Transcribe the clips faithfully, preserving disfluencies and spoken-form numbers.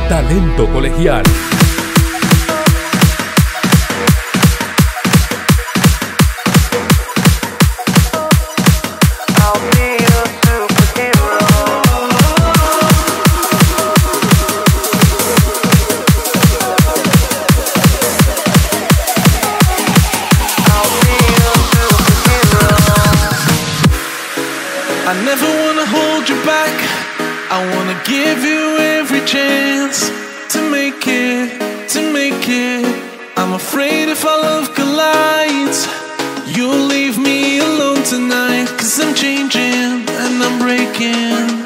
Talento colegial. I never wanna hold you back. I wanna give you every chance to make it, to make it. I'm afraid if our love collides, you'll leave me alone tonight. Cause I'm changing and I'm breaking.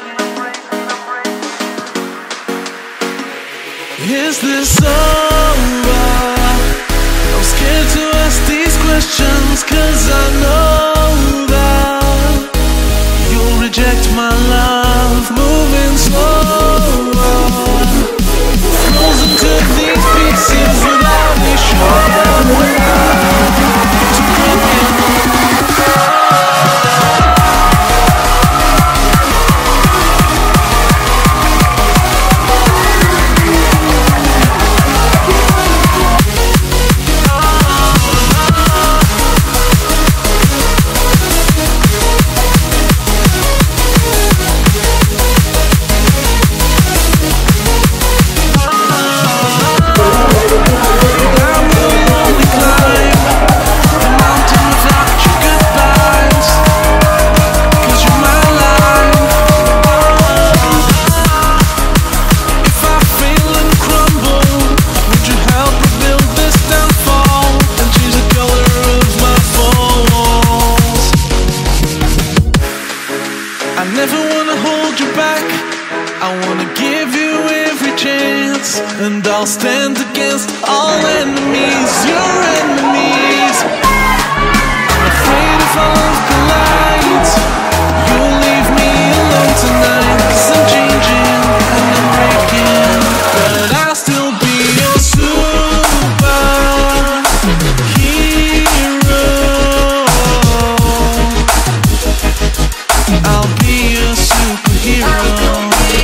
Is this over? I'm scared to ask these questions, cause I know that you'll reject my love. Moving slower, closer to these pieces without me showing. I never wanna hold you back. I wanna give you every chance, and I'll stand against all enemies, your enemies. I'm afraid if our love collides, you'll leave me alone tonight. Cause I'm changing and I'm breaking, but I'll still be your superhero. I'll be a superhero.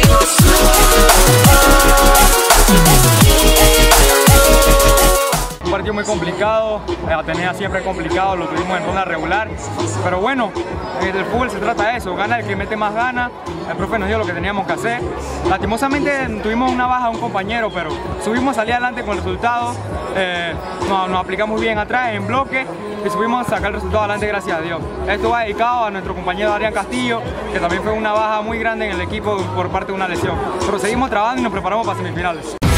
Un partido muy complicado, Atenea siempre complicado, lo tuvimos en ronda regular, pero bueno, el fútbol se trata de eso, gana el que mete más gana. El profe nos dio lo que teníamos que hacer. Lastimosamente tuvimos una baja de un compañero, pero subimos a salir adelante con el resultado. Eh, nos, nos aplicamos bien atrás en bloque y subimos a sacar el resultado adelante, gracias a Dios. Esto va dedicado a nuestro compañero Adrián Castillo, que también fue una baja muy grande en el equipo por parte de una lesión, pero seguimos trabajando y nos preparamos para semifinales.